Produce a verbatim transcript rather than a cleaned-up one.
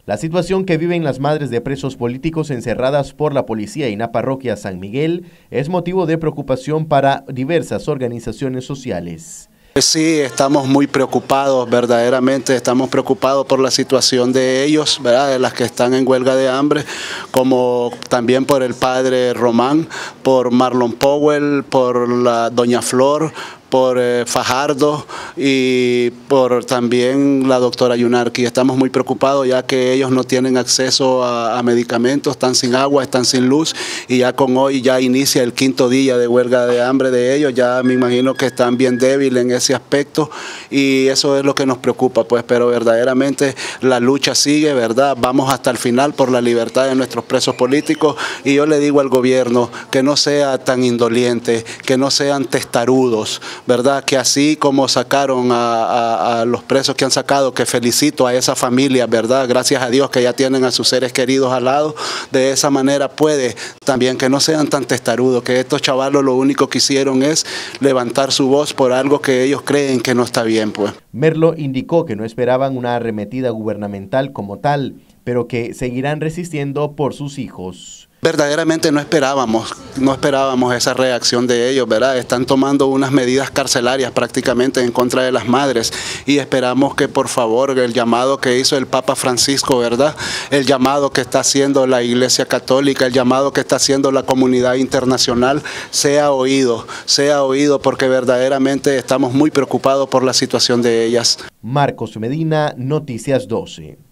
La situación que viven las madres de presos políticos encerradas por la policía en la parroquia San Miguel es motivo de preocupación para diversas organizaciones sociales. Sí, estamos muy preocupados, verdaderamente estamos preocupados por la situación de ellos, ¿verdad? De las que están en huelga de hambre, como también por el padre Román, por Marlon Powell, por la doña Flor, por eh, Fajardo y por también la doctora Yunarqui. Estamos muy preocupados ya que ellos no tienen acceso a, a medicamentos, están sin agua, están sin luz y ya con hoy ya inicia el quinto día de huelga de hambre de ellos. Ya me imagino que están bien débiles en ese aspecto y eso es lo que nos preocupa, pues, pero verdaderamente la lucha sigue, ¿verdad? Vamos hasta el final por la libertad de nuestros presos políticos y yo le digo al gobierno que no sea tan indoliente, que no sean testarudos, ¿verdad? Que así como sacaron a, a, a los presos que han sacado, que felicito a esa familia, ¿verdad? Gracias a Dios que ya tienen a sus seres queridos al lado, de esa manera puede también que no sean tan testarudos, que estos chavalos lo único que hicieron es levantar su voz por algo que ellos creen que no está bien, pues. Merlo indicó que no esperaban una arremetida gubernamental como tal, pero que seguirán resistiendo por sus hijos. Verdaderamente no esperábamos, no esperábamos esa reacción de ellos, ¿verdad? Están tomando unas medidas carcelarias prácticamente en contra de las madres y esperamos que por favor el llamado que hizo el Papa Francisco, ¿verdad? El llamado que está haciendo la Iglesia Católica, el llamado que está haciendo la comunidad internacional sea oído, sea oído porque verdaderamente estamos muy preocupados por la situación de ellas. Marcos Medina, Noticias doce.